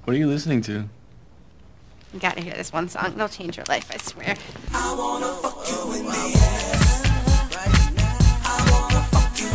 What are you listening to? You gotta hear this one song. It'll change your life, I swear. I wanna fuck you in the air.